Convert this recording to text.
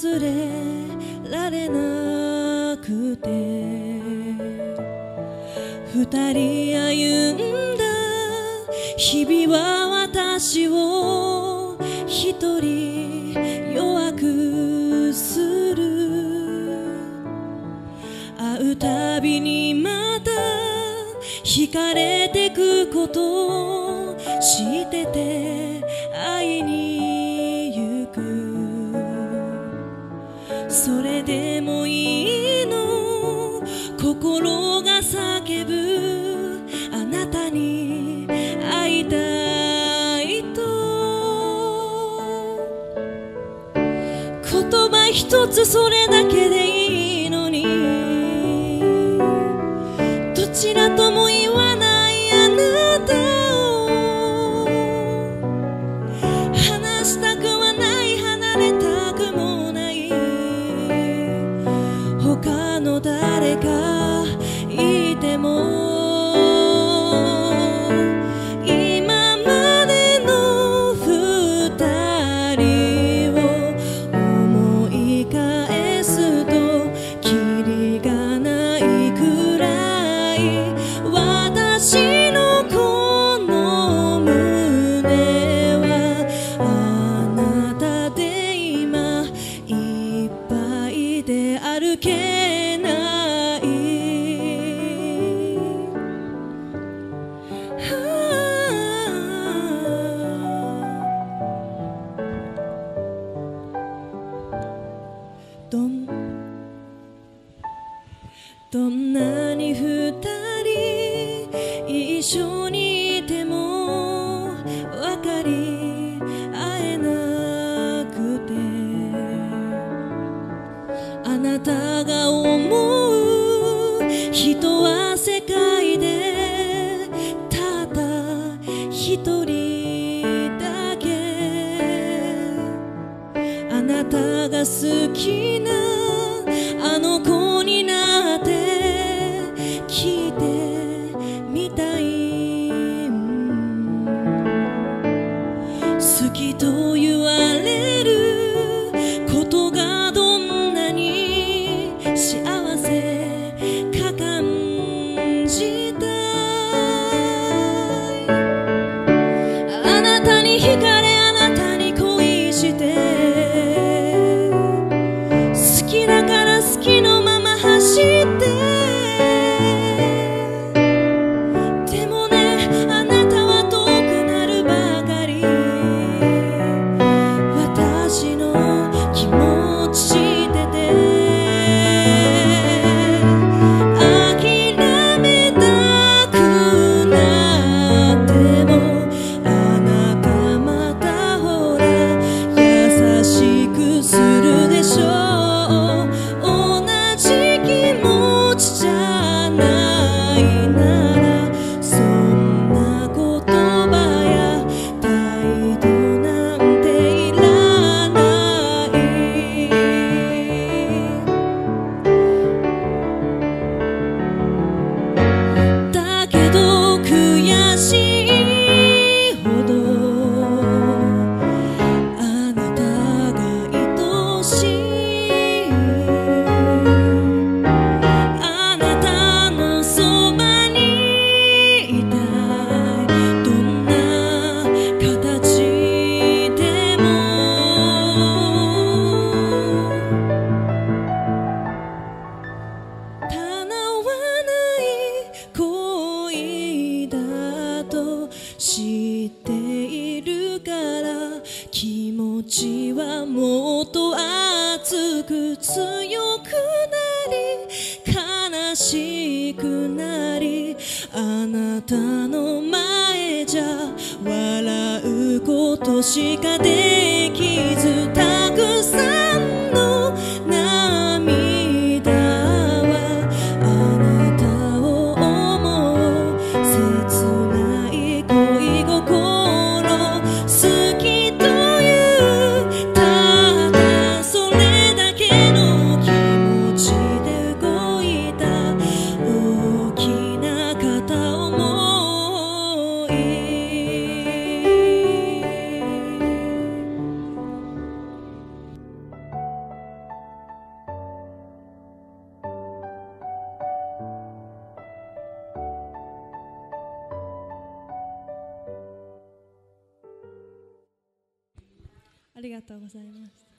忘れられなくて、二人歩んだ日々は私を一人弱くする。会うたびにまた惹かれてくことを知ってて会いに行く。それでもいいの、心が叫ぶあなたに会いたいと。言葉一つそれだけでいいのに、どちらとも言わないあなたを話したくはない、離れたくもない、他の誰かいても今までの二人を思い返すとキリがないくらい、私のこの胸はあなたで今いっぱいで歩けない。どんなに二人一緒にいても分かり合えなくて、あなたが思う人は世界でたった一人だけ。あなたが好きなあの子になって聞いてみたい。好きと言われることがどんなに幸せか感じたい。あなたに惹かれ、あなたに恋して、好きだから好きのまま走って、でもね、あなたは遠くなるばかり。私の気持ち知ってて諦めたくなっても、あなたまたほら優しくするでしょう。同じ気持ちじゃないなら、そんな言葉や態度なんていらない。だけど悔しいほどあなたが愛しい。あなたのそばにいたい。どんな形でも叶わない恋だと知っているから、気持ちはもっと熱く強くなり悲しくなり、あなたの前じゃ笑うことしかできず、たくさんの涙はあなたを思う切ない恋心。好きというただそれだけの気持ちで動いた大きな片思い。 りがとうございます。